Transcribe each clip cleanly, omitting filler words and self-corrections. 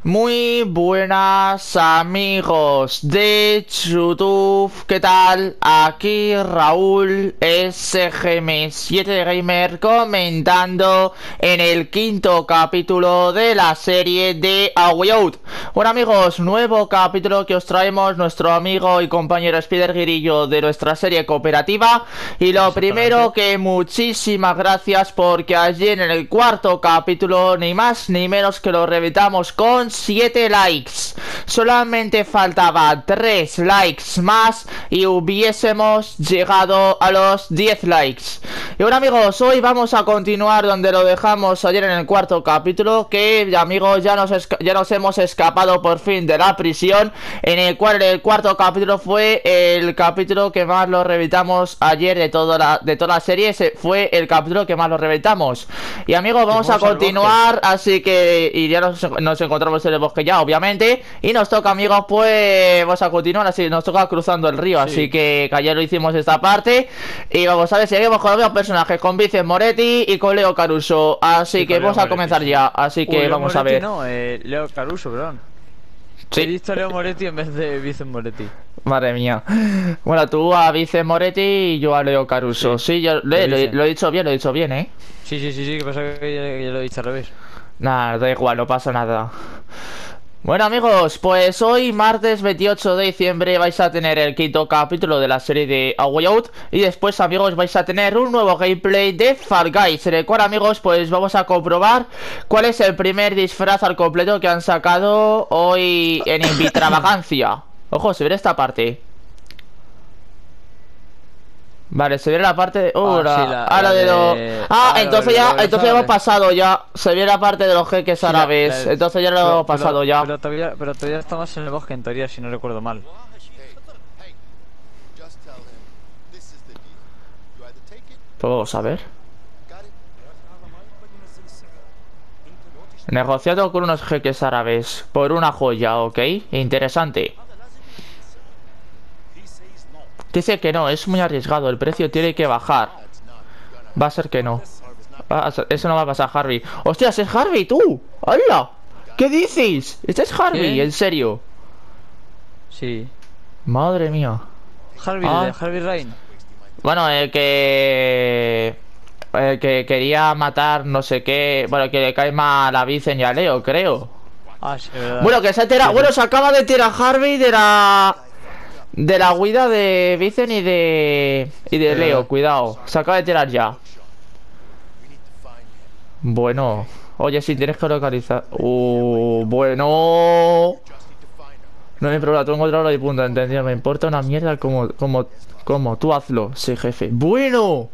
Muy buenas amigos de YouTube, ¿qué tal? Aquí Raúl SGM7 Gamer comentando en el quinto capítulo de la serie de A Way Out. Bueno amigos, nuevo capítulo que os traemos nuestro amigo y compañero Spider Guirillo de nuestra serie cooperativa. Y lo primero que muchísimas gracias porque ayer en el cuarto capítulo ni más ni menos que lo reventamos con 7 likes. Solamente faltaba 3 likes más y hubiésemos llegado a los 10 likes. Y bueno amigos, hoy vamos a continuar donde lo dejamos ayer en el cuarto capítulo, que amigos ya nos hemos escapado por fin de la prisión, en el cual el cuarto capítulo fue el capítulo que más lo reventamos ayer de toda la serie. Ese fue el capítulo que más lo reventamos. Y amigos, vamos a continuar, así que y ya nos encontramos en el bosque ya, obviamente. Y nos toca, amigos, pues vamos a continuar, así nos toca cruzando el río, sí. Así que ayer lo hicimos esta parte. Y vamos a ver, seguimos con los mismos personajes, con Vincent Moretti y con Leo Caruso. Así que vamos a comenzar ya, así que vamos a ver. No, Leo Caruso, perdón. Sí. He visto a Leo Moretti en vez de Vincent Moretti. Madre mía. Bueno, tú a Vincent Moretti y yo a Leo Caruso. Sí, yo lo he dicho bien, ¿eh? Sí, que pasa que ya lo he dicho al revés. Nada, da igual, no pasa nada. Bueno amigos, pues hoy martes 28 de diciembre vais a tener el quinto capítulo de la serie de A Way Out. Y después amigos vais a tener un nuevo gameplay de Fall Guys, en el cual amigos pues vamos a comprobar cuál es el primer disfraz al completo que han sacado hoy en Invitravagancia. Ojo, se ve esta parte. Vale, se ve la parte de... entonces hemos pasado ya. Se ve la parte de los jeques árabes. Entonces ya lo hemos pasado ya. Pero todavía estamos en el bosque, en teoría, si no recuerdo mal. Pues vamos a ver. Negociado con unos jeques árabes por una joya, ok. Interesante. Dice que no, es muy arriesgado, el precio tiene que bajar. Va a ser que no. Eso no va a pasar, Harvey. ¡Hostias, es Harvey, tú! ¡Hala! ¿Qué dices? ¿Este es Harvey? ¿Qué? ¿En serio? Sí. Madre mía. Harvey Rain. Bueno, el que quería matar no sé qué. Bueno, que le cae mal a Vincent y a Leo, creo. Sí, verdad. Bueno, que se ha tirado. Bueno, se acaba de tirar Harvey de la huida de Vincent y de Leo, cuidado. Se acaba de tirar ya. Bueno. Oye, si tienes que localizar. Bueno. No me problema, tú encontrarlo y punto, ¿entendido? Me importa una mierda como tú hazlo, sí, jefe. Bueno.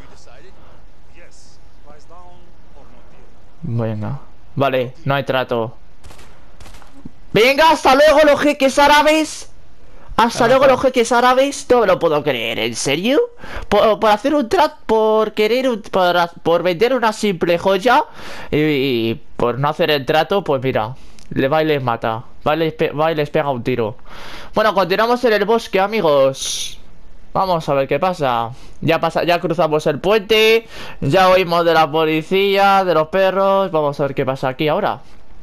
Venga. Vale, no hay trato. Venga, hasta luego los jeques árabes. Hasta luego los jeques árabes. No me lo puedo creer, ¿en serio? Por hacer un trato, por vender una simple joya y por no hacer el trato, pues mira, le va y les mata. Va y les pega un tiro. Bueno, continuamos en el bosque, amigos. Vamos a ver qué pasa. Ya cruzamos el puente. Ya oímos de la policía, de los perros. Vamos a ver qué pasa aquí ahora.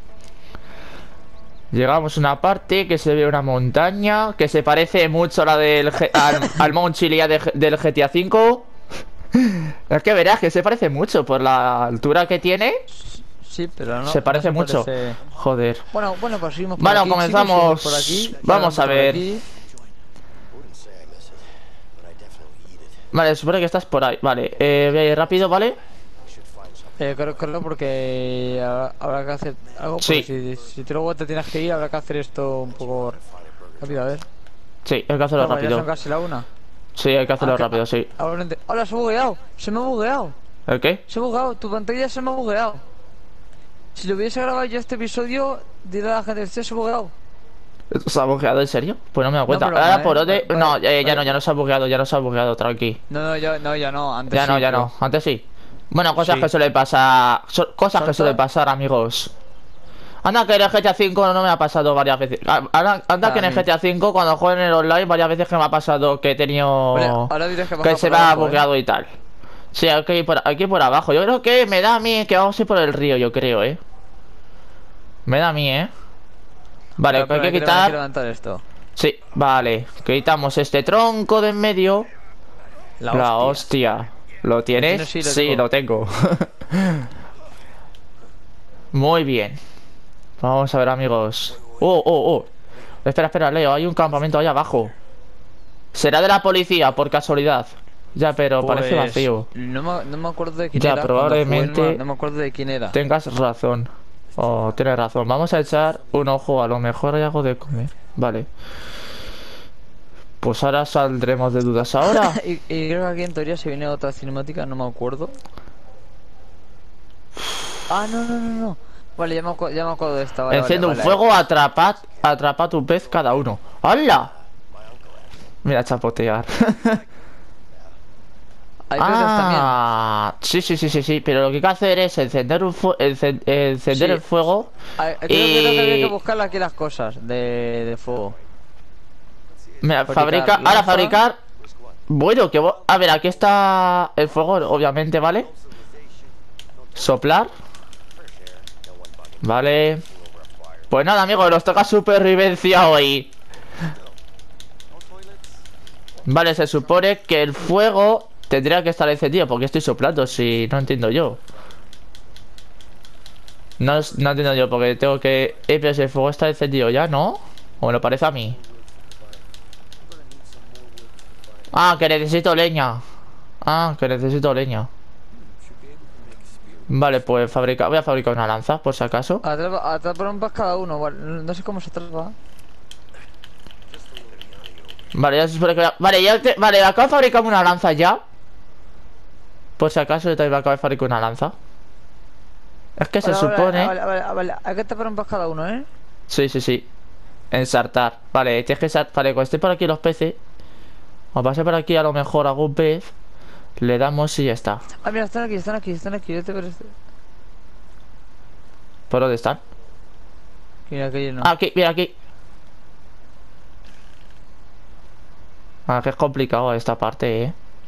Llegamos a una parte que se ve una montaña que se parece mucho a la al Mount Chiliad del GTA V. Es que verás que se parece mucho por la altura que tiene. Sí, pero no. Se parece mucho. Joder. Bueno, pues seguimos por bueno, aquí, comenzamos. Por aquí, vamos a ver. Vale, supone que estás por ahí. Vale, voy a ir rápido, ¿vale? Creo porque habrá que hacer algo. Sí. Si tú luego te tienes que ir, habrá que hacer esto un poco rápido, a ver. Sí, hay que hacerlo rápido. Ya son casi la una. Sí, hay que hacerlo rápido, sí. Hola, se ha bugueado. Se me ha bugueado. ¿El qué? Se ha bugueado, tu pantalla se me ha bugueado. Si lo hubiese grabado yo este episodio, diré a la gente, se ha bugueado. ¿Se ha bugueado en serio? Pues no me da cuenta. Ahora por dónde. No, ya no se ha bugueado, tranqui. No, ya no. Antes ya no. Antes sí. Bueno, cosas que suelen pasar. Cosas que suelen pasar, amigos. Anda que en el GTA V no me ha pasado varias veces. Anda que en el GTA V cuando juego en el online varias veces que me ha pasado que he tenido... que se me ha bugueado y tal. Sí, aquí por abajo. Yo creo que me da a mí que vamos a ir por el río, yo creo, Me da a mí, Vale, Espera, hay que hay que quitar. levantar esto. Sí, vale. Quitamos este tronco de en medio. La hostia. ¿Lo tienes? tienes? Sí, lo Sí, tengo. lo tengo. Muy bien. Vamos a ver, amigos. Oh. Espera, espera, Leo. Hay un campamento ahí abajo. Será de la policía, por casualidad. Ya, pero parece Pues vacío. no me acuerdo de quién Ya, era. Cuando jugué probablemente no me acuerdo de quién era. tengas razón. Oh, tienes razón. Vamos a echar un ojo. A lo mejor hay algo de comer. Vale. Pues ahora saldremos de dudas. Ahora. Y creo que aquí en teoría se viene otra cinemática, no me acuerdo. Ah, no. Vale, ya me acuerdo de esta. Vale, Enciende un vale. fuego, atrapad un pez cada uno. ¡Hala! Mira, chapotear. Hay peces también. Sí. Pero lo que hay que hacer es encender encender Sí. el fuego. Creo que había que buscar aquí las cosas de fuego. Mira, Fabricar ahora lanza. fabricar. Bueno, a ver, aquí está el fuego, obviamente, ¿vale? Soplar. Vale. Pues nada, amigos, nos toca supervivencia hoy. Vale, se supone que el fuego tendría que estar encendido. Porque estoy soplando, si no entiendo yo. No entiendo yo, porque tengo que... pero si el fuego está encendido ya, ¿no? O me lo parece a mí. Ah, que necesito leña. Vale, pues voy a fabricar una lanza, por si acaso. Atrapar un pez cada uno. Vale, no sé cómo se atrapa. Vale, ya se supone que... Vale, acabo de fabricarme una lanza ya. Por si acaso yo también acabo de fabricar una lanza. Es que se supone... Vale. Hay que atrapar un pez cada uno, ¿eh? Sí. Ensartar. Vale, tienes que Vale, cuando estén por aquí los peces, o pase por aquí a lo mejor algún pez, le damos y ya está. Ah, mira, están aquí. Yo te veré. ¿Por dónde están? Mira, aquello no. Aquí, mira aquí. Ah, que es complicado esta parte,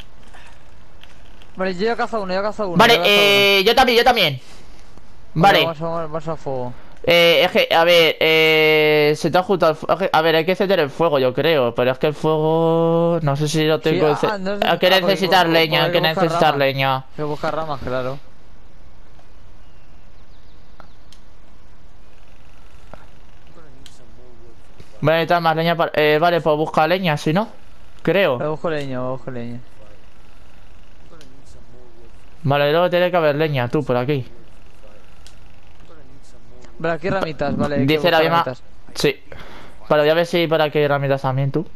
Vale, yo ya he cazado uno. Vale, yo también. Vale. Vamos a fuego. Es que, a ver, se te ha juntado a ver, hay que encender el fuego, yo creo. Pero es que el fuego... No sé si lo tengo... Hay que necesitar leña, hay que necesitar leña. Hay que buscar ramas, claro. Voy a necesitar más leña para... vale, pues busca leña, si no. Creo. Busco leña. Vale, luego tiene que haber leña, tú, por aquí. Vale, aquí ramitas, vale. Hay que Dice la buscar misma... ramitas. Sí. Vale, voy a ver si por aquí hay ramitas también, tú.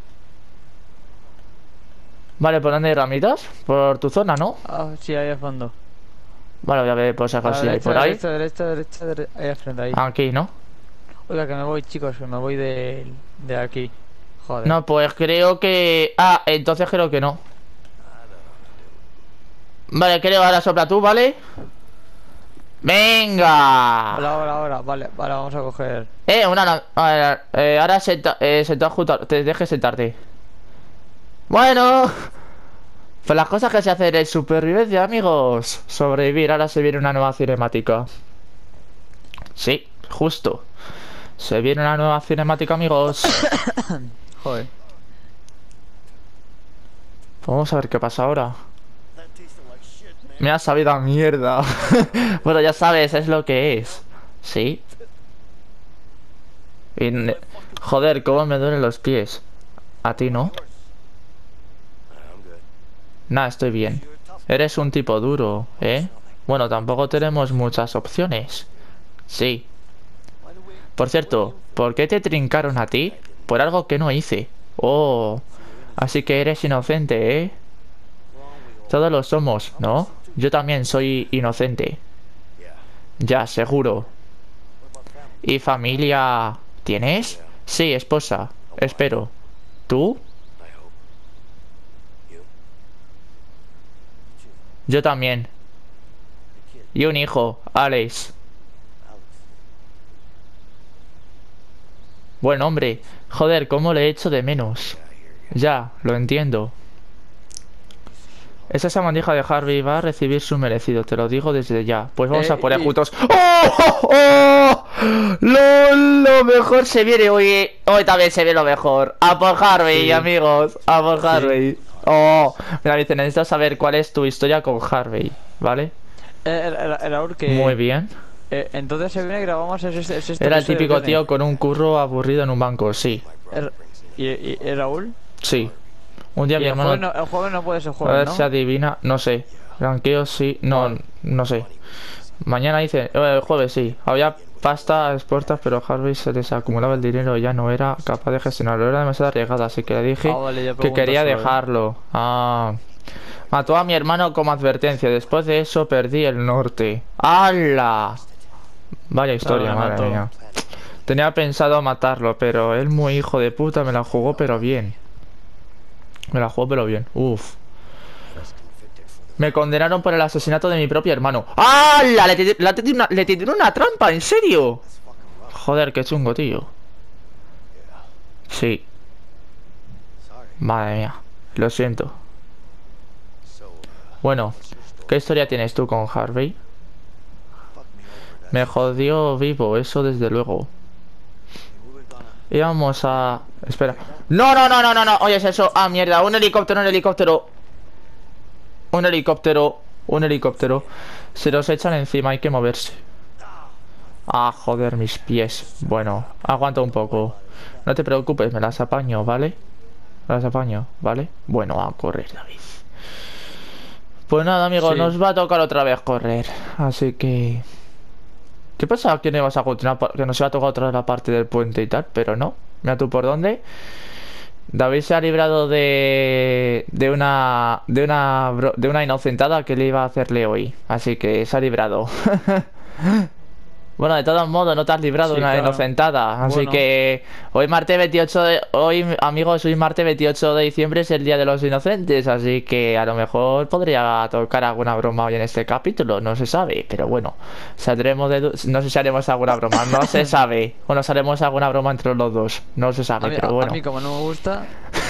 Vale, ¿por dónde hay ramitas? Por tu zona, ¿no? Ah, sí, ahí al fondo. Vale, voy a ver por si acaso si hay por ahí. Derecha. Ahí al frente, ahí. Aquí, ¿no? Oiga, que me voy, chicos, que me voy de aquí. Joder. No, pues creo que... Ah, entonces creo que no. Vale, creo, ahora sopla tú, ¿vale? ¡Venga! Ahora. Vale, vamos a coger. A ver, ahora sentado junto te dejes sentarte. Bueno, pues las cosas que se hacen en supervivencia, amigos. Sobrevivir, ahora se viene una nueva cinemática. Sí, justo. Se viene una nueva cinemática, amigos. Joder. Vamos a ver qué pasa ahora. Me ha sabido a mierda. Bueno, ya sabes, es lo que es. Sí. Joder, cómo me duelen los pies. A ti no. Nah, estoy bien. Eres un tipo duro, ¿eh? Bueno, tampoco tenemos muchas opciones. Sí. Por cierto, ¿por qué te trincaron a ti? Por algo que no hice. Oh, así que eres inocente, ¿eh? Todos lo somos, ¿no? Yo también soy inocente. Ya, seguro. ¿Y familia tienes? Sí, esposa. Espero. ¿Tú? Yo también. Y un hijo, Alex. Buen hombre. Joder, cómo le echo de menos. Ya, lo entiendo. Esa sabandija de Harvey va a recibir su merecido, te lo digo desde ya. Pues vamos a poner y- juntos. ¡Oh! ¡Oh! ¡Oh! Lo mejor se viene hoy. Hoy también se ve lo mejor. A por Harvey, Sí. amigos. A por Sí. Harvey. Oh, mira, dice, necesito saber cuál es tu historia con Harvey, ¿vale? Raúl, que... Muy bien. entonces se viene y grabamos este Era el episodio, típico ¿qué? tío con un curro aburrido en un banco, sí. Er- ¿Y Raúl? Sí. Un día Y mi el jueves, hermano... no, el jueves no puede ser A jueves, ver ¿no? si adivina, no sé. Ranqueo sí, no, Vale. no sé. Mañana dice, el jueves sí. Había pasta a exportas, pero a Harvey se les acumulaba el dinero y ya no era capaz de gestionarlo. Era demasiado arriesgada, así que le dije Vale, ya que pregunto quería solo, dejarlo. Ah. Mató a mi hermano como advertencia. Después de eso perdí el norte. ¡Hala! Vaya historia, le madre mató. mía. Tenía pensado matarlo, pero él muy hijo de puta me la jugó pero bien. Me la jugó pero bien. Uf. Me condenaron por el asesinato de mi propio hermano. ¡Hala! Le tiré una trampa, ¿en serio? Joder, qué chungo, tío. Sí. Madre mía. Lo siento. Bueno, ¿qué historia tienes tú con Harvey? Me jodió vivo, eso desde luego. Íbamos a... Espera. ¡No, no, no, no, no, no! Oye, es eso. ¡Ah, mierda! Un helicóptero, un helicóptero. Un helicóptero. Un helicóptero. Se los echan encima, hay que moverse. Ah, joder, mis pies. Bueno, aguanta un poco. No te preocupes, me las apaño, ¿vale? Me las apaño, ¿vale? Bueno, a correr, David. Pues nada, amigos, Sí. nos va a tocar otra vez correr. Así que... ¿Qué pensaba que no ibas a continuar? Que nos iba a tocar otra vez la parte del puente y tal, pero no. Mira tú por dónde. David se ha librado de una inocentada que le iba a hacerle hoy. Así que se ha librado. Bueno, de todos modos, no te has librado Sí, de una claro. inocentada. Así Bueno. que hoy martes 28 de... Hoy, amigos, hoy martes 28 de diciembre es el Día de los Inocentes. Así que a lo mejor podría tocar alguna broma hoy en este capítulo. No se sabe, pero bueno. Saldremos de... No sé si haremos alguna broma. No se sabe. O nos haremos alguna broma entre los dos. No se A sabe, mí, pero a bueno. mí como no me gusta...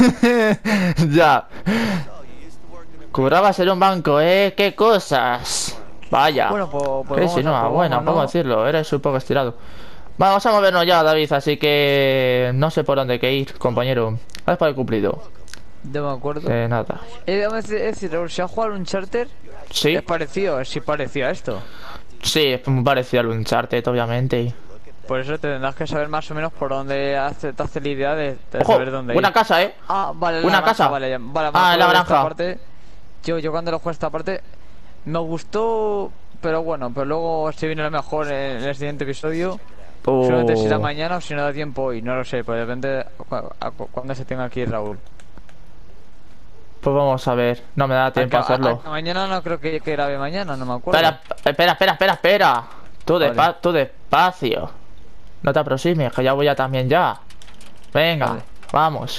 Ya. Currabas en un banco, ¿eh? ¡Qué cosas! Vaya. Bueno, pues ¿Qué vamos si no? pues Bueno, vamos, ¿cómo ¿no? decirlo? Eres un poco estirado. Vamos a movernos ya, David, así que no sé por dónde que ir, compañero. Gracias por el cumplido. Yo me acuerdo. Nada. Vamos a decir, Raúl, si has jugado un charter, Sí, es parecido, sí parecido a esto. sí, es muy parecido al Uncharted, obviamente. Por eso tendrás que saber más o menos por dónde te hace la idea de ¡Ojo! saber dónde Una ir. casa, ¿eh? Ah, vale, una granja, casa. Vale, vale, Ah, en la esta granja. parte, yo cuando lo jugué esta parte, me gustó, pero bueno, pero luego se viene lo mejor en el siguiente episodio. Solamente si da Oh. mañana o si no da tiempo hoy, no lo sé, pues depende cuando se tenga aquí Raúl. Pues vamos a ver. No me da tiempo a hacerlo. Mañana no creo que grabe mañana, no me acuerdo. Espera. Tú, Vale. tú despacio. No te aproximes, que ya voy a también ya. Venga, Vale. vamos.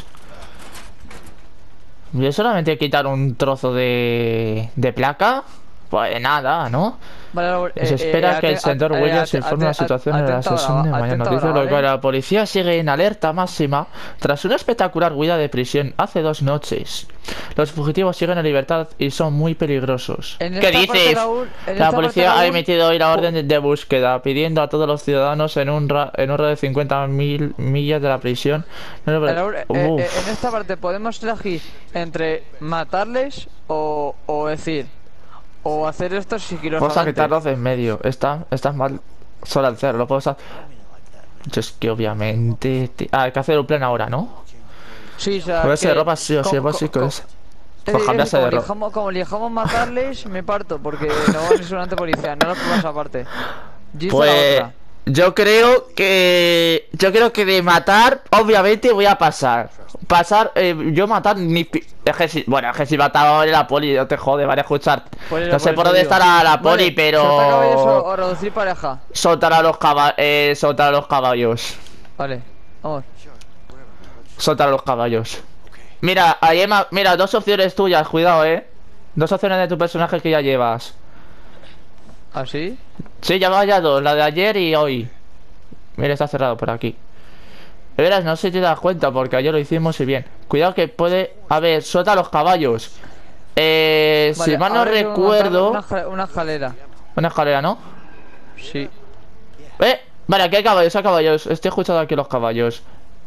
Yo solamente quitar un trozo de placa. Pues nada, ¿no? Vale, Raúl, Se espera que el señor Williams informe la situación de la sesión de mañana. Dice lo que la policía sigue en alerta máxima tras una espectacular huida de prisión hace 2 noches. Los fugitivos siguen en libertad y son muy peligrosos. En ¿Qué esta parte, dices? Raúl, en La esta policía parte, ha Raúl, emitido hoy la orden de búsqueda, pidiendo a todos los ciudadanos en un radio de 50.000 millas de la prisión. Raúl, Uf. en esta parte podemos elegir entre matarles o decir, o hacer esto sigilosamente. Vamos a quitarlos de en medio. Estás mal solo al hacerlo. Lo puedo usar. Yo es que obviamente. Hay que hacer un plan ahora, ¿no? Sí, o sea, Ponerse de que- ropa sí o sí, co- co- básico co- es. Pues cambiarse de ropa. como elijamos matarles, me parto, porque no van a ser una policía, no lo pongas aparte. Yo hice la Pues. otra. Yo creo que. Yo creo que de matar, obviamente voy a pasar. Yo matar ni. Es que si. Bueno, es que si mataba a la poli, no te jode, vale a escuchar. Por No sé eso por dónde digo. estará la poli, Vale, soltar caballos pero. o reducir pareja. Soltar a los caballos. Soltar a los caballos. Vale, vamos. Soltar a los caballos. Mira, ahí mira, 2 opciones tuyas, cuidado, 2 opciones de tu personaje que ya llevas. ¿Así? Sí, llevaba ya 2, la de ayer y hoy. Mira, está cerrado por aquí. De veras, no sé si te das cuenta porque ayer lo hicimos y bien. Cuidado que puede... A ver, suelta a los caballos. Vale, si mal no ahora hay que encontrar recuerdo... una escalera. Una escalera, ¿no? Sí. Vale, aquí hay caballos. Estoy escuchando aquí los caballos.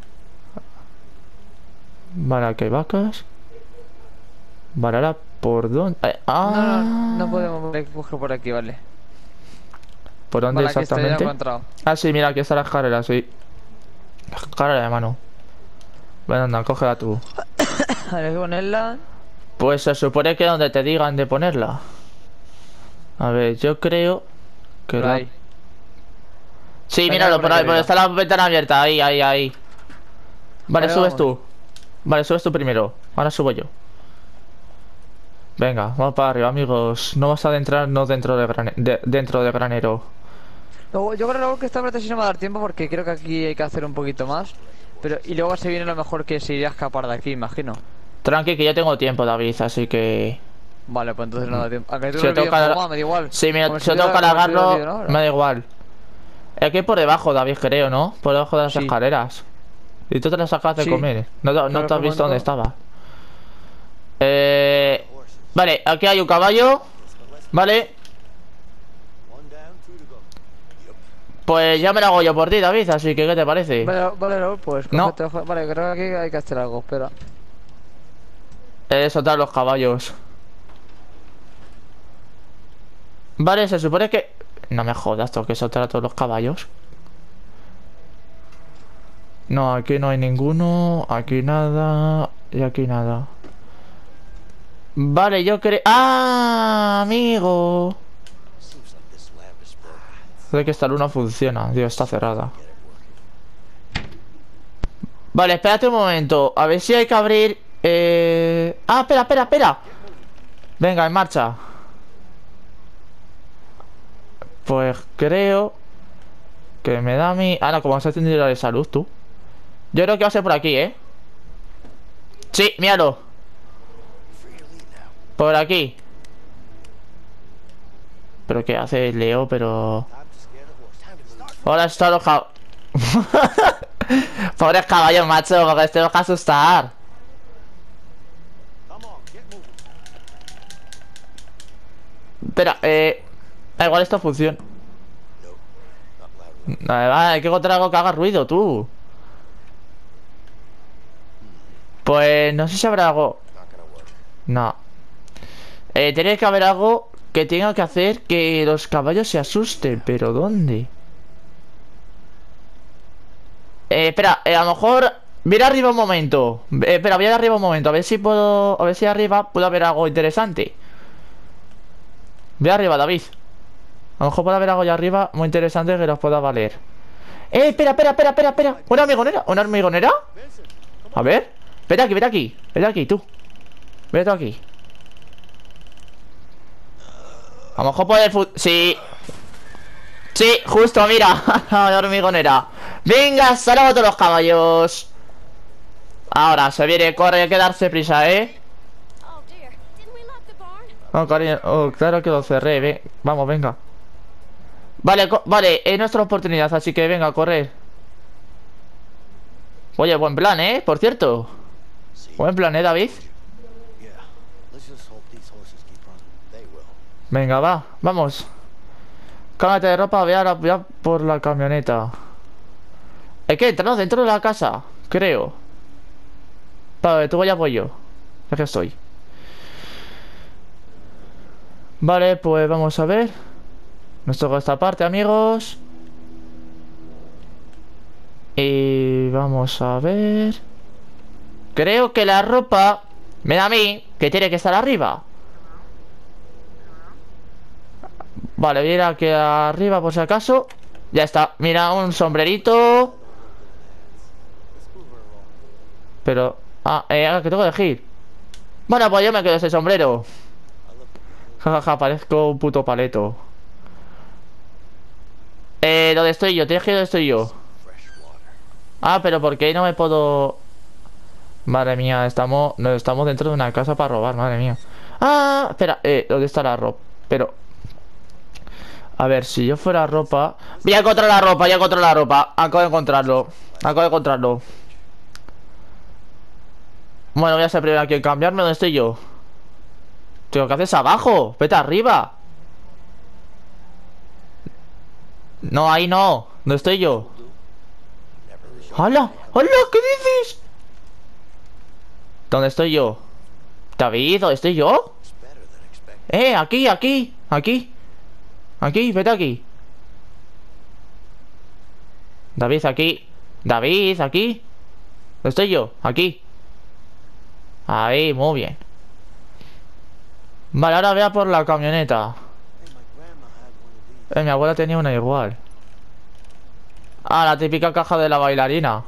Vale, aquí hay vacas. Vale, ahora, ¿por dónde? No podemos coger por aquí, vale. ¿Por dónde Vale, aquí está, ya lo he exactamente? encontrado. Ah, sí, mira, aquí está la escalera, sí. La escalera de mano. Bueno, anda, cógela tú. Hay que ponerla. Pues se supone que donde te digan de ponerla. A ver, yo creo que Por la... ahí. Sí, Venga, míralo, por por aquí ahí, arriba. está la ventana abierta. Ahí, ahí, ahí. Vale, Vale, subes vamos. tú. Vale, subes tú primero. Ahora subo yo. Venga, vamos para arriba, amigos. No vas a adentrarnos dentro dentro de granero. Luego, yo creo luego que esta parte sí no me va a dar tiempo porque creo que aquí hay que hacer un poquito más. Pero, y luego se viene lo mejor que se iría a escapar de aquí, imagino. Tranqui, que yo tengo tiempo, David, así que... Vale, pues entonces no da tiempo. A que tú Si lo lo tengo olvides que un poco alargar... más, me da igual. Sí, mira, Como si lo tengo que como si hubiera alargarlo, olvidado ahora. me da igual. Aquí por debajo, David, creo, ¿no? Por debajo de las Sí. escaleras. Y tú te las acabas de Sí. comer. No, Te no lo te has visto dónde comento. estaba. Vale, aquí hay un caballo. Vale. Pues ya me lo hago yo por ti, David, así que ¿qué te parece? Vale, vale, Raúl, pues No, cógete. Vale, creo que aquí hay que hacer algo, espera. soltar los caballos. Vale, se supone que... No me jodas, tengo que soltar a todos los caballos. No, aquí no hay ninguno. Aquí nada. Y aquí nada. Vale, yo creo... ¡Ah, amigo! Sé que esta luna funciona. Dios, está cerrada. Vale, espérate un momento. A ver si hay que abrir... Ah, espera, espera, espera. Venga, en marcha. Pues creo que me da mi... Ah, no, como vas a tener la de salud, tú. Yo creo que va a ser por aquí, ¿eh? Sí, míralo. Por aquí. ¿Pero qué hace Leo? Pero... Hola, está los caballos. Pobres caballos, macho, porque les tengo que asustar. Espera, igual esto funciona. Hay que encontrar algo que haga ruido, tú. Pues no sé si habrá algo. No. Tiene que haber algo que tenga que hacer que los caballos se asusten. ¿Pero dónde? Espera, a lo mejor... Mira arriba un momento. Espera, voy a ir arriba un momento. A ver si puedo... A ver si arriba puedo haber algo interesante. Ve arriba, David. A lo mejor puede haber algo allá arriba muy interesante que nos pueda valer. Espera, espera, espera, espera, espera. ¿Una hormigonera? ¿Una hormigonera? A ver. Vete aquí, vete aquí. Vete aquí, tú. Vete aquí. A lo mejor puede... Sí. Sí, justo, mira. La hormigonera. Venga, salva a todos los caballos. Ahora, se viene, corre, hay que darse prisa, ¿eh? Oh, cariño, oh, claro que lo cerré, vamos, venga. Vale, vale, es nuestra oportunidad, así que venga, a correr. Oye, buen plan, por cierto. Buen plan, David. Venga, va, vamos. Cámbiate de ropa, voy a por la camioneta. Hay que entrar dentro de la casa, creo. Vale, tú ya voy yo. Aquí estoy. Vale, pues vamos a ver. Nos toca esta parte, amigos. Y vamos a ver. Creo que la ropa me da a mí que tiene que estar arriba. Vale, voy a ir aquí arriba por si acaso. Ya está, mira, un sombrerito. Pero... Ah, que tengo que elegir. Bueno, pues yo me quedo ese sombrero. Jajaja, parezco un puto paleto. ¿Dónde estoy yo? Tienes que ir donde estoy yo. Ah, pero ¿por qué no me puedo...? Madre mía, estamos dentro de una casa para robar, madre mía. Ah, espera, ¿dónde está la ropa? Pero... A ver, si yo fuera ropa... Voy a encontrar la ropa, ya encontré la ropa. Acabo de encontrarlo. Acabo de encontrarlo. Bueno, voy a ser primero aquí en cambiarme. ¿Dónde estoy yo? Tío, ¿qué haces abajo? Vete arriba. No, ahí no. ¿Dónde estoy yo? ¡Hala! ¡Hala! ¿Qué dices? ¿Dónde estoy yo? David, ¿dónde estoy yo? Aquí, aquí, aquí. Aquí, vete aquí. David, aquí. David, aquí. ¿Dónde estoy yo? Aquí. Ahí, muy bien. Vale, ahora vea por la camioneta. Mi abuela tenía una igual. Ah, la típica caja de la bailarina.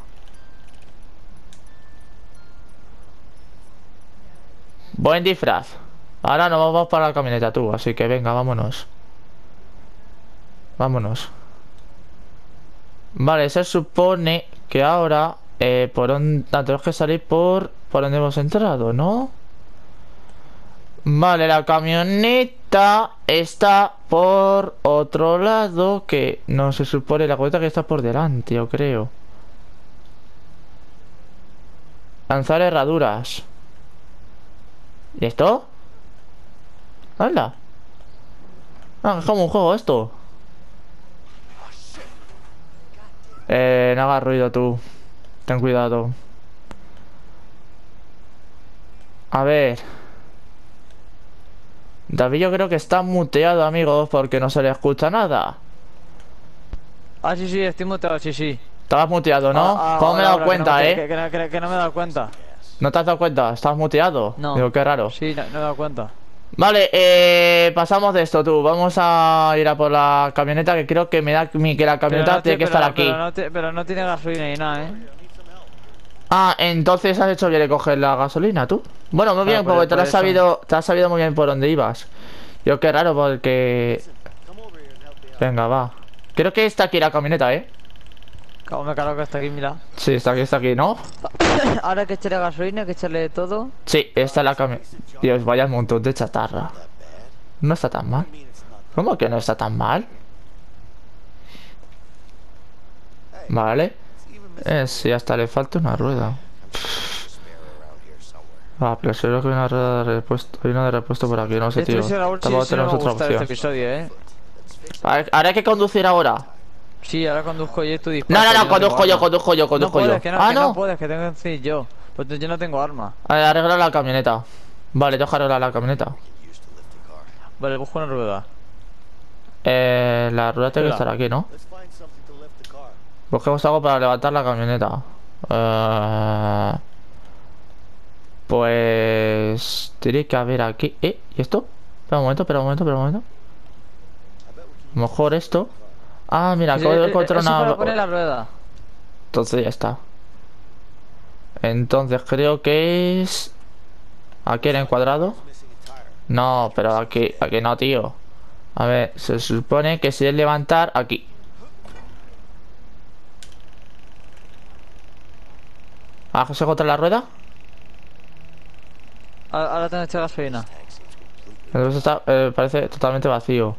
Buen disfraz. Ahora nos vamos para la camioneta tú, así que venga, vámonos. Vámonos. Vale, se supone que ahora por donde tenemos que salir por donde hemos entrado, ¿no? Vale, la camioneta está por otro lado, que no se supone la camioneta que está por delante, yo creo. Lanzar herraduras. ¿Y esto? ¡Hala! Ah, es como un juego esto. No hagas ruido tú. Ten cuidado. A ver. David yo creo que está muteado, amigos, porque no se le escucha nada. Ah, sí, sí, estoy muteado, sí, sí. Estabas muteado, ¿no? ¿Cómo me he dado cuenta, que no me he dado cuenta. ¿No te has dado cuenta? ¿Estabas muteado? No. Digo, qué raro. Sí, no me he dado cuenta. Vale, pasamos de esto, tú. Vamos a ir a por la camioneta, que creo que me da que la camioneta tiene que estar aquí. Pero no tiene gasolina ni nada, ¿eh? Ah, entonces has hecho bien de coger la gasolina, tú. Bueno, muy bien, porque te has sabido muy bien por dónde ibas. Yo qué raro, porque... Venga, va. Creo que está aquí la camioneta, ¿eh? Me cargo que está aquí, mira. Sí, está aquí, ¿no? Ahora hay que echarle gasolina, hay que echarle todo. Sí, esta es la camioneta. Dios, vaya un montón de chatarra. No está tan mal. ¿Cómo que no está tan mal? Vale. Sí, hasta le falta una rueda. Ah, pero seguro que hay una rueda de repuesto. Hay una de repuesto por aquí, no sé, tío. Tampoco tenemos otra opción. Este episodio, ¿eh? Ahora hay que conducir ahora. Sí, ahora conduzco yo y tú disparas. No, conduzco yo. No puedes, que no puedes, que tengo que decir yo. Pues yo no tengo arma. Arregla la camioneta. Vale, tengo que arreglar la camioneta. Vale, busco una rueda. La rueda tiene que estar aquí, ¿no? Busquemos algo para levantar la camioneta. Pues... Tiene que haber aquí... ¿Y esto? Espera un momento. Mejor esto. Ah, mira, acabo de encontrar una... para poner la rueda. Entonces ya está. Entonces creo que es... ¿Aquí en el cuadrado? No, pero aquí no, tío. A ver, se supone que si es levantar aquí. ¿Has encontrado la rueda? Ahora tengo que echar gasolina. Entonces está, parece totalmente vacío.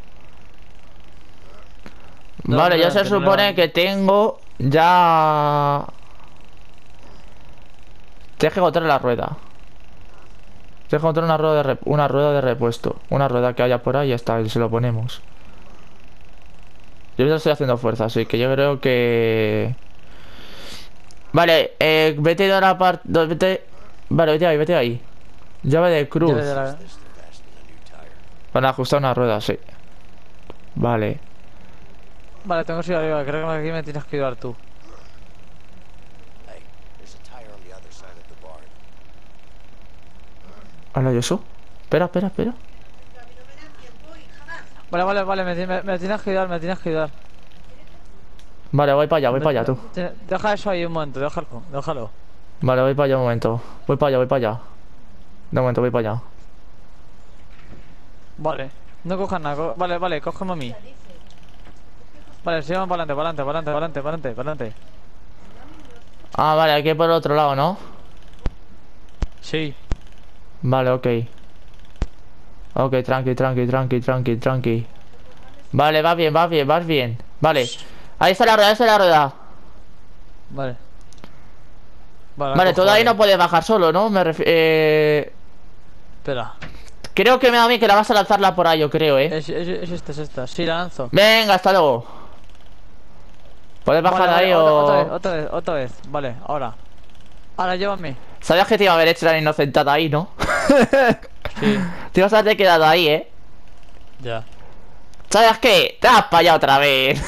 Vale, ya se supone que tengo ya... Tienes que encontrar la rueda. Tienes que encontrar una rueda de repuesto. Una rueda que haya por ahí y ya está, y se lo ponemos. Yo ya estoy haciendo fuerza, así que yo creo que... Vale, vete a la parte... Vete... Vale, vete ahí. Llave de cruz. Para ajustar una rueda, sí. Vale. Vale, tengo que ir arriba, creo que aquí me tienes que ayudar tú. Hola, Yosu. Espera. Vale, me tienes que ayudar, Vale, voy para allá, tú. Deja eso ahí un momento, déjalo. Vale, voy para allá un momento. Voy para allá. De momento, voy para allá. Vale, no cojas nada, vale, cógeme a mí. Vale, sigamos para adelante. Ah, vale, aquí por el otro lado, ¿no? Sí. Vale, ok. Ok, tranqui. Vale, vas bien. Vale. Ahí está la rueda. Vale. Vale, todo ahí no puedes bajar solo, ¿no? Espera. Creo que me da a mí que la vas a lanzarla por ahí, yo creo, Es esta. Sí, la lanzo. Venga, hasta luego. ¿Puedes bajar Vale, ahí o...? otra vez. Vale, ahora. Ahora, llévame. Sabías que te iba a haber hecho la inocentada ahí, ¿no? Sí. Te ibas a haber quedado ahí, Ya. ¿Sabes qué? Te has fallado otra vez.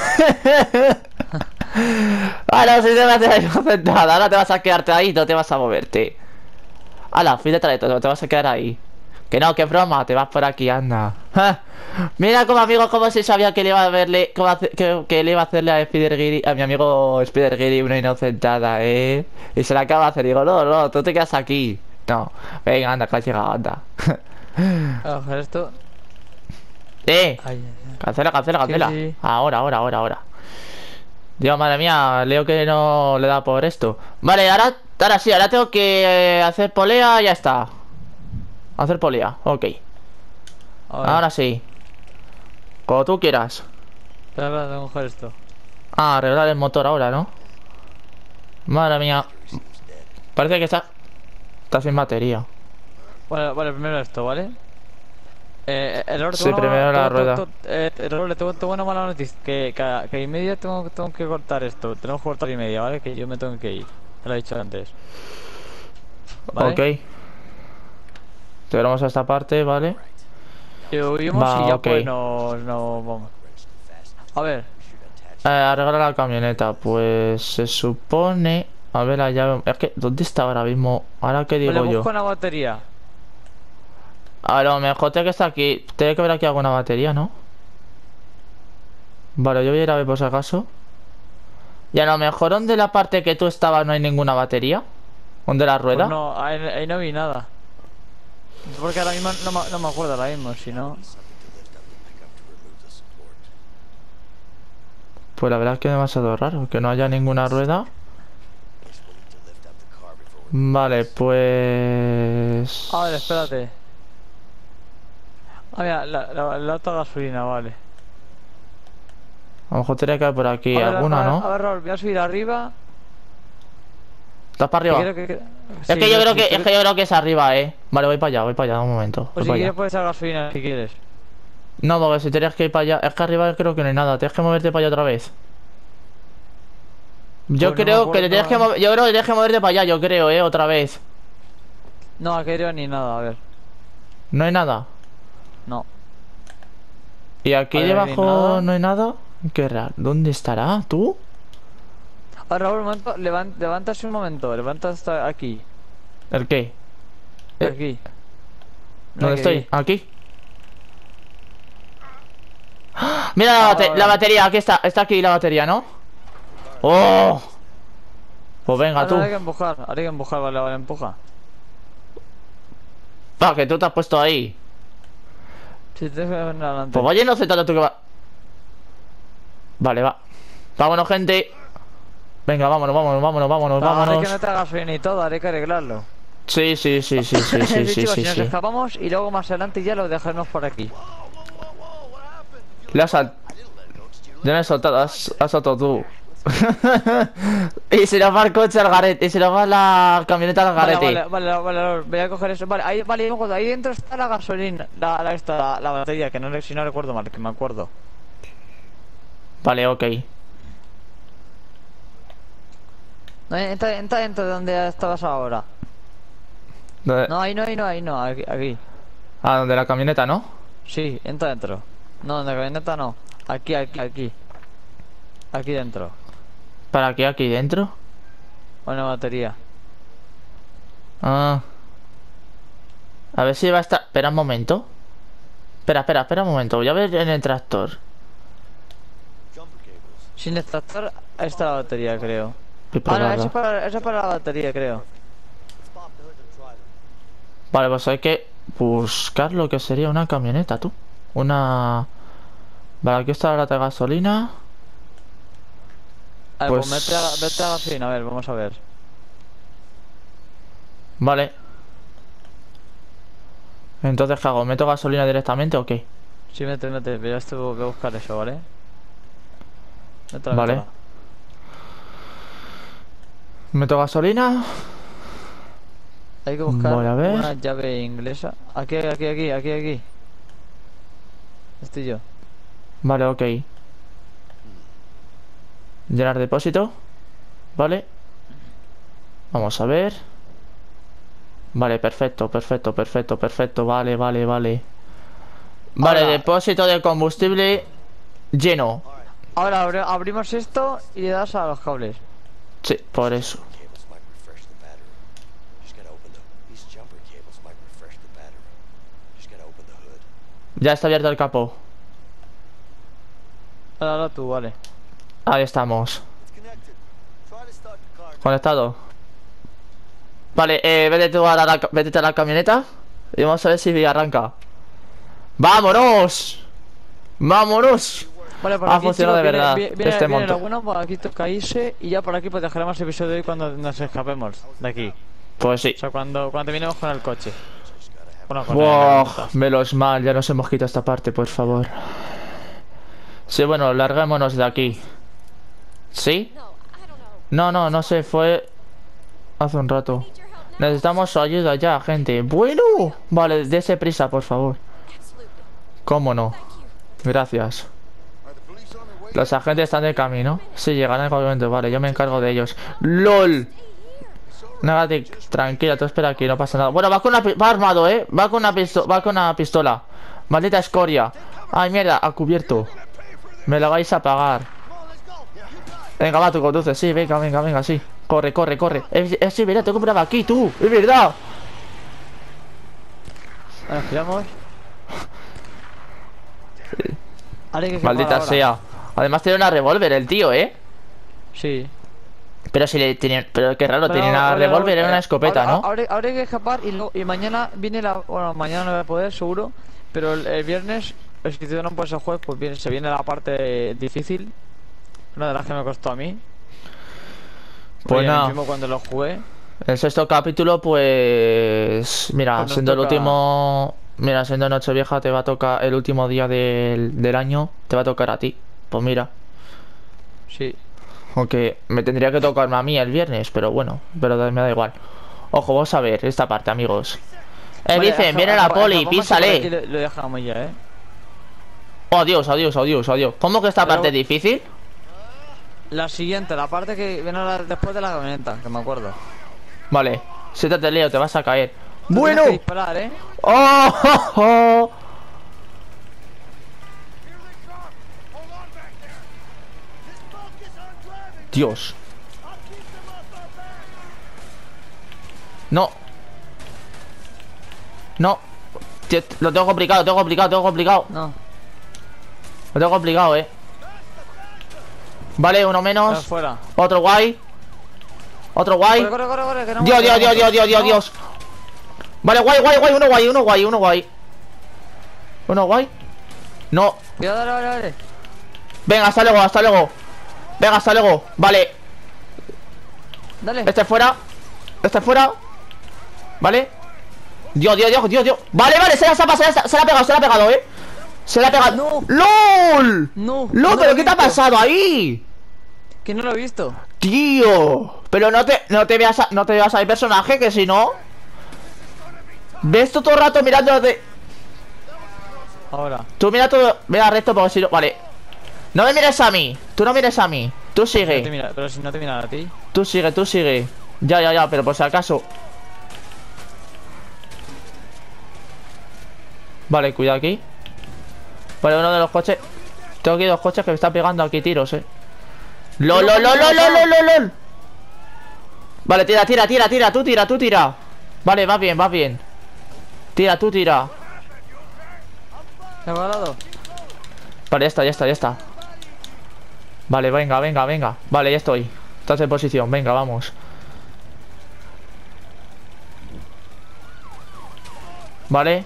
Ahora si te vas a hacer la inocentada, ahora te vas a quedarte ahí, no te vas a moverte. Hala, fui detrás de todo, te vas a quedar ahí. Que no, que broma, te vas por aquí, anda. Mira como amigo, como si sabía que le iba a verle, que le iba a hacerle a a mi amigo Spider Giri una inocentada, Y se la acaba de hacer, digo, no, tú te quedas aquí. No, venga, anda, que has llegado, anda. Voy a coger esto. Eh, Ay, ay. cancela. Sí. Ahora. Dios, madre mía, leo que no le da por esto. Vale, ahora sí, ahora tengo que hacer polea, ya está. Hacer polea, ok. A ver. Ahora sí. Como tú quieras. Espera, tengo que coger esto. Ah, arreglar el motor ahora, ¿no? Madre mía. Parece que está sin batería. Vale, primero esto, ¿vale? Error, Sí, primero la rueda. Error, le tengo una mala noticia. Que y media tengo que cortar esto. Tenemos que cortar y media, ¿vale? Que yo me tengo que ir. Te lo he dicho antes. ¿Vale? Ok. Llegamos a esta parte, ¿vale? Y huimos Va, y ya ok. pues no vamos. A ver. Arreglar la camioneta. Pues se supone... A ver la llave... Es que, ¿dónde está ahora mismo? Ahora qué digo Vale, yo. busco una batería. A lo mejor tiene que estar aquí. Tiene que haber aquí alguna batería, ¿no? Vale, yo voy a ir a ver por si acaso. Y a lo mejor donde la parte que tú estabas no hay ninguna batería. ¿Donde la Pues rueda? no, ahí no vi nada. Porque ahora mismo no me acuerdo ahora mismo, si no. Pues la verdad es que es demasiado raro que no haya ninguna rueda. Vale, pues... A ver, espérate. Ah, mira, la otra gasolina, vale. A lo mejor tiene que haber por aquí A ver, alguna, ¿no? a ver, Raúl, voy a subir arriba. ¿Estás para Que arriba? creo que... Es Sí, que yo creo sí, que, es arriba, Vale, voy para allá, un momento. Pues Voy si para quieres allá. puedes echar gasolina si quieres. No, porque si tienes que ir para allá... Es que arriba creo que no hay nada. Tienes que moverte para allá otra vez. Yo Pues no me creo que te acuerdo, tienes que mover... Yo creo que tienes que moverte para allá, yo creo, otra vez. No, aquí no ni nada, a ver. No hay nada. No. ¿Y aquí A ver, aquí debajo nada. no hay nada? Qué raro. ¿Dónde estará? ¿Tú? A ver, Raúl, un momento, levántase un momento, levanta hasta aquí. ¿El qué? Aquí. No, ¿Dónde aquí, estoy? aquí. ¿Aquí? ¡Ah! Mira la batería, aquí está. Está aquí la batería, ¿no? ¡Oh! Pues venga, tú. Ahora hay que empujar, vale, empuja. Ah, que tú te has puesto ahí. Si te dejas venir adelante. Pues vaya inocentado tú que va. Vale, va. Vámonos, gente. Venga, vámonos. Hay que meter gasolina y todo, hay que arreglarlo. Sí. Sí, chicos, si nos Sí. escapamos y luego más adelante ya lo dejaremos por aquí. Le has sal... Ya me he soltado, has soltado tú. Y se nos va el coche al garete. Y se nos va la camioneta al garete. Vale, voy a coger eso. Vale, ahí dentro está la gasolina, la batería, que no, si no recuerdo mal, que me acuerdo. Vale, ok. No, entra dentro de donde estabas ahora. No, ahí no, aquí. Ah, donde la camioneta, ¿no? Sí, entra dentro. No, en la camioneta no. Aquí. Aquí dentro. ¿Para qué aquí dentro? Una batería. Ah. A ver si va a estar... Espera un momento. Espera un momento. Voy a ver en el tractor. Sin extractor, ahí está la batería, creo. Qué Ah, no, probada. eso es para la batería, creo. Vale, pues hay que buscar lo que sería una camioneta, tú. Una... Vale, aquí está la lata de gasolina. A ver, pues Pues... vete a gasolina, a ver, vamos a ver. Vale. Entonces, ¿qué hago? ¿Meto gasolina directamente o qué? Sí, mete, pero esto voy a buscar eso, ¿vale? Vale. ¿Meto gasolina? Hay que buscar Voy a ver. una llave inglesa. Aquí. Estoy yo. Vale, ok. Llenar depósito. Vale. Vamos a ver. Vale, perfecto. Vale. Vale, Ahora. depósito de combustible lleno. Ahora abrimos esto y le das a los cables. Sí, por eso. Cables might refresh the battery. Just gotta open these jumper cables might refresh the battery. Just gotta open the hood. Ya está abierto el capó. Ahora tú, vale. Ahí estamos. It's connected. Try to start the car. Conectado. Vale, vete tú vete a la camioneta. Y vamos a ver si arranca. ¡Vámonos! ¡Vámonos! Vale, por Ha aquí, funcionado chicos, de verdad viene este lo monto. bueno, por aquí toca irse y ya por aquí pues dejaremos el episodio de hoy cuando nos escapemos de aquí. Pues sí. O sea, cuando terminemos con el coche. Bueno, con Wow, el... menos mal, ya nos hemos quitado esta parte, por favor. Sí, bueno, larguémonos de aquí. ¿Sí? No sé, fue hace un rato. Necesitamos su ayuda ya, gente. Bueno, vale, dése prisa, por favor. ¿Cómo no? Gracias. Los agentes están de camino. Sí, llegarán en cualquier momento. Vale, yo me encargo de ellos. ¡LOL! Nada, tranquila, tú espera aquí, no pasa nada. Bueno, va armado, va con una pistola. Maldita escoria. Ay, mierda, a cubierto. Me la vais a pagar. Venga, va, tú conduces, sí, venga, sí. Corre. Sí, mira, tengo que comprar aquí, tú. Es verdad. Nos giramos. Maldita sea. Además tiene una revólver el tío, Sí. Pero si le tenían. Pero qué raro, Pero tenía una ahora- revólver, era una escopeta, ¿no? Ahora hay que escapar y mañana viene la... Bueno, mañana no voy a poder, seguro. Pero el viernes, el que no puede ser jueves, pues se viene la parte difícil. Una de las que me costó a mí. Pues Oye, nada. mismo cuando lo jugué. El sexto capítulo, pues. Mira, Pues nos siendo el toca- último. Mira, siendo Nochevieja, te va a tocar el último día del año. Te va a tocar a ti. Pues mira. Sí. Aunque me tendría que tocarme a mí el viernes, pero bueno. Pero me da igual. Ojo, vamos a ver esta parte, amigos. Vale, Dicen, viene la poli, písale. Lo dejamos ya, Oh, adiós. ¿Cómo que esta Pero- parte es difícil? La siguiente, la parte que viene después de la camioneta, que me acuerdo. Vale, siéntate, Leo, te vas a caer. Tú ¡Bueno! tienes que disparar, ¡Oh! ¡Oh! ¡Oh! Dios. No. No. Tío, lo tengo complicado. No. Lo tengo complicado, Vale, uno Está menos. fuera. Otro guay. Corre, que no Dios, me- Dios. Vale, guay. Uno guay. No. Cuidado, dale. Venga, hasta luego. Vale, Dale. este fuera. Vale. Dios. Vale, se la ha pegado, Se la ha pegado. No. ¡LOL! No. ¡LOL! No ¿Pero lo qué he te ha visto. pasado ahí? Que no lo he visto. Tío. Pero no te veas al personaje, que si no. Ves tú todo el rato mirando de. Ahora. Tú mira todo. Mira recto porque si no. Vale. No me mires a mí. Tú no mires a mí. Tú No te sigue. mira, pero si no te mira a ti. Tú sigue. Ya, pero por si acaso. Vale, cuidado aquí. Vale, uno de los coches. Tengo aquí dos coches que me están pegando aquí tiros, LOL. Vale, tira. Tú tira. Vale, va bien. Tira. ¿Me ha parado? Vale, ya está. Vale, venga. Vale, ya estoy. Estás en posición, venga, vamos. Vale.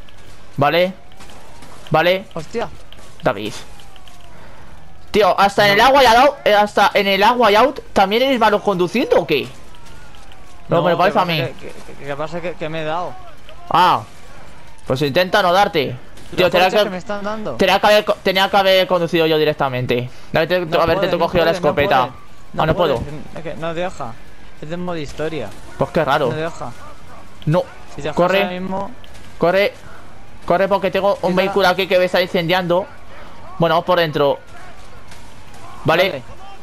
Hostia. David. Tío, hasta en el agua y out, hasta en el agua y out, ¿también eres malo conduciendo o qué? No, me lo parece a mí. ¿Qué pasa? Que me he dado. Ah, pues intenta no darte. Tío, Los tenía coches que me que, están dando. tenía que haber conducido yo directamente. Haberte tú cogido la escopeta. No No puedo. Es que no deja. Es de modo historia. Pues qué raro. No deja. No. Si te Corre. ahora mismo... Corre. Corre porque tengo un Quita. vehículo aquí que me está incendiando. Bueno, vamos por dentro. Vale.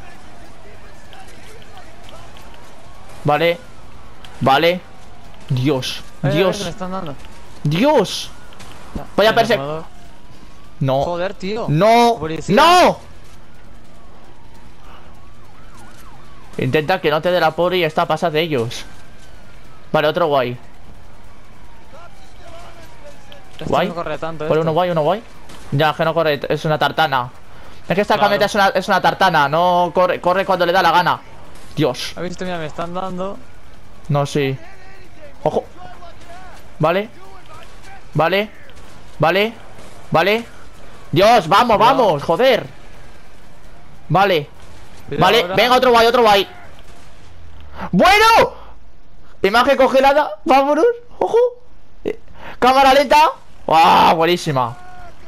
Vale. Vale. Dios. Que me Dios. están dando. Dios. Vaya Mira, perse... modo- No. Joder, tío. No. Policía. No. Intenta que no te dé la por y está pasada de ellos. Vale, otro guay. Esto Guay. no corre tanto, Por esto. uno guay, uno guay. Ya, que no corre, es una tartana. Es que esta Claro. camioneta es una tartana, no corre, corre cuando le da la gana. Dios. ¿Has visto? Mira, me están dando. No, sí. Ojo. Vale. Vale. Vale. Vale. Dios, vamos, Cuidado. vamos, joder. Vale. Cuidado Vale, ahora. venga, otro guay, otro guay. ¡Bueno! Imagen congelada, vámonos. Ojo. Cámara lenta. ¡Ah! Buenísima.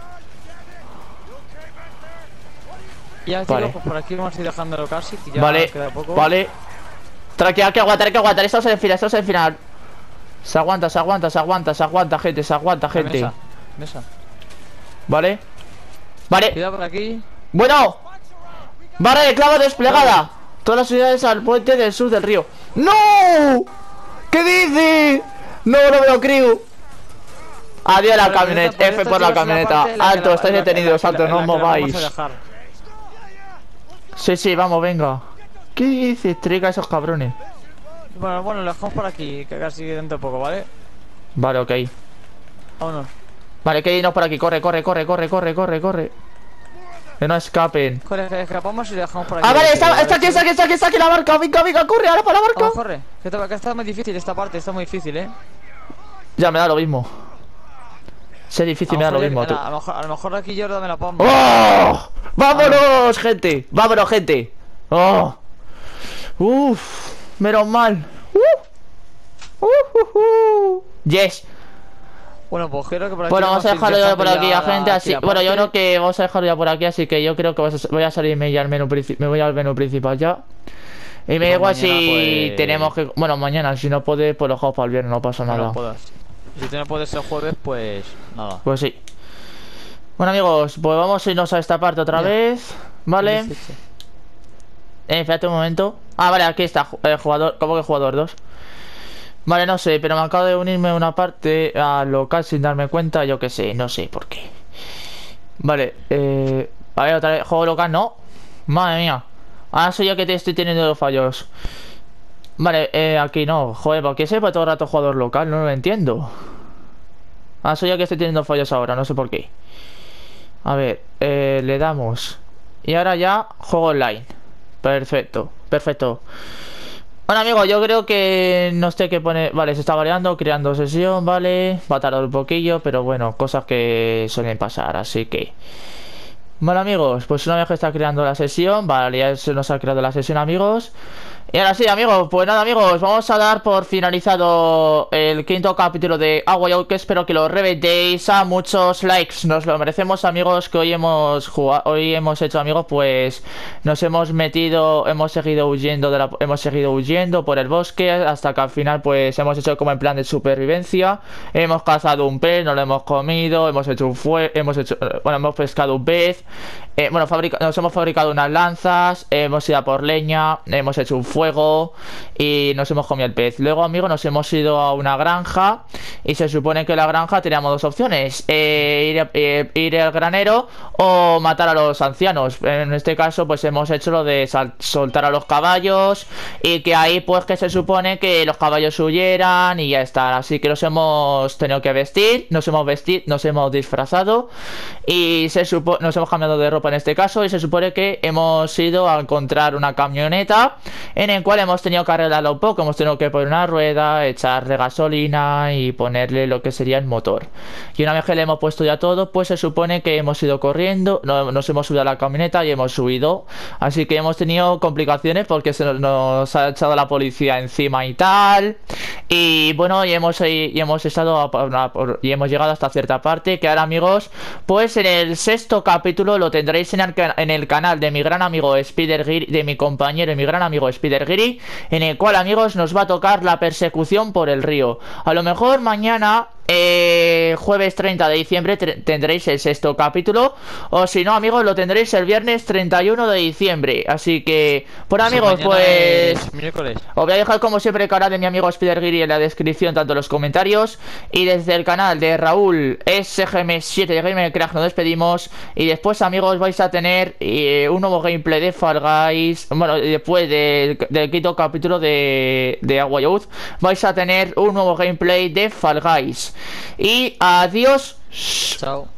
Ya, chicos, Vale. pues por aquí vamos a ir dejándolo casi, que ya Vale, queda poco. vale. Tranquila, hay que aguantar, hay que aguantar. Esto es el final, esto es el final. Se aguanta, se aguanta, se aguanta, se aguanta, gente, se aguanta, La gente. Mesa. Mesa. Vale. Vale. Cuidado por aquí. Bueno. Barra de clavo desplegada. Todas las unidades al puente del sur del río. ¡No! ¿Qué dice? No, no me lo creo. Adiós la Vale, camioneta. pues F esta, por la chicos, es la camioneta. parte en la que Alto, la- estáis la- detenidos, la- alto, la- no la os que la vamos a mováis. dejar. Sí, sí, vamos, venga. ¿Qué dices? Triga esos cabrones. Bueno, lo dejamos por aquí, que casi dentro de poco, ¿vale? Vale, ok. Vámonos. Vale, que irnos por aquí. Corre, corre, corre, corre, corre, corre, corre. Que no escapen. Corre, que escapamos y lo dejamos por aquí. Ah, vale, está ¿vale? aquí, está aquí, está aquí, está aquí la barca. Venga, venga, corre, ahora para la barca. Vamos, corre. Que está muy difícil esta parte, está muy difícil, Ya, me da lo mismo. Sé difícil, me da lo mismo, tú. A lo mejor aquí Jordan me la pongo. ¡Oh! ¡Vámonos, gente! ¡Vámonos, gente! ¡Oh! ¡Uf! Menos mal. ¡Yes! Bueno, pues creo que por aquí. Bueno, vamos a dejarlo ya por aquí, a gente, así. la Bueno, yo parte. creo que vamos a dejarlo ya por aquí, así que yo creo que voy a salirme ya al menú principal. Me voy al menú principal ya. Y me da Pues igual mañana, si pues- tenemos que. Bueno, mañana, si no puede, pues lo dejamos para el viernes, no pasa No nada. puedas. Si tú no puedes el jueves, pues nada. Pues sí. Bueno, amigos, pues vamos a irnos a esta parte otra Ya. vez. ¿Vale? 18. Espérate un momento. Ah, vale, aquí está, jugador. ¿Cómo que jugador 2? Vale, no sé, pero me acabo de unirme a una parte al local sin darme cuenta. Yo qué sé, no sé por qué. Vale, a ver, otra vez. Juego local, no. Madre mía. Ahora soy yo que te estoy teniendo los fallos. Vale, aquí no. Joder, ¿por qué se va todo el rato jugador local? No lo entiendo. Ah, soy yo que estoy teniendo fallos ahora, no sé por qué. A ver, le damos. Y ahora ya, juego online. Perfecto, perfecto. Bueno, amigos, yo creo que no sé qué pone. Vale, se está variando, creando sesión, vale. Va a tardar un poquillo, pero bueno, cosas que suelen pasar, así que. Bueno, amigos, pues una vez que está creando la sesión, vale, ya se nos ha creado la sesión, amigos. Y ahora sí, amigos, pues nada, amigos, vamos a dar por finalizado el quinto capítulo de Agua Yo, que espero que lo reventéis a muchos likes. Nos lo merecemos, amigos, que hoy hemos jugado, hoy hemos hecho, amigos, pues nos hemos metido, hemos seguido huyendo hemos seguido huyendo por el bosque hasta que al final pues hemos hecho como en plan de supervivencia. Hemos cazado un pez, nos lo hemos comido, hemos hecho hemos pescado un pez. Nos hemos fabricado unas lanzas, hemos ido a por leña, hemos hecho un fuego y nos hemos comido el pez. Luego, amigos, nos hemos ido a una granja y se supone que en la granja teníamos dos opciones, ir al granero o matar a los ancianos. En este caso, pues hemos hecho lo de soltar a los caballos y que ahí pues que se supone que los caballos huyeran y ya está. Así que nos hemos tenido que vestir, nos hemos disfrazado y nos hemos cambiado de ropa en este caso y se supone que hemos ido a encontrar una camioneta en el cual hemos tenido que arreglarlo un poco, hemos tenido que poner una rueda, echarle gasolina y ponerle lo que sería el motor. Y una vez que le hemos puesto ya todo, pues se supone que hemos ido corriendo, nos hemos subido a la camioneta y hemos huido. Así que hemos tenido complicaciones porque nos ha echado la policía encima y tal. Y bueno, y hemos estado y hemos llegado hasta cierta parte que ahora, amigos, pues en el sexto capítulo lo tendréis en el canal de mi gran amigo Spider Gear, de mi compañero y mi gran amigo Spider Spidergiri, en el cual, amigos, nos va a tocar la persecución por el río. A lo mejor mañana, jueves 30 de diciembre, tendréis el sexto capítulo, o si no, amigos, lo tendréis el viernes 31 de diciembre. Así que, por amigos, mañana pues es miércoles. os voy a dejar como siempre el canal de mi amigo Spidergiri en la descripción, tanto en los comentarios, y desde el canal de Raúl SGM7 de Gamercraft nos despedimos. Y después, amigos, vais a tener un nuevo gameplay de Fall Guys. Bueno, después del quinto capítulo de Agua Youth, vais a tener un nuevo gameplay de Fall Guys. Y adiós. Chao.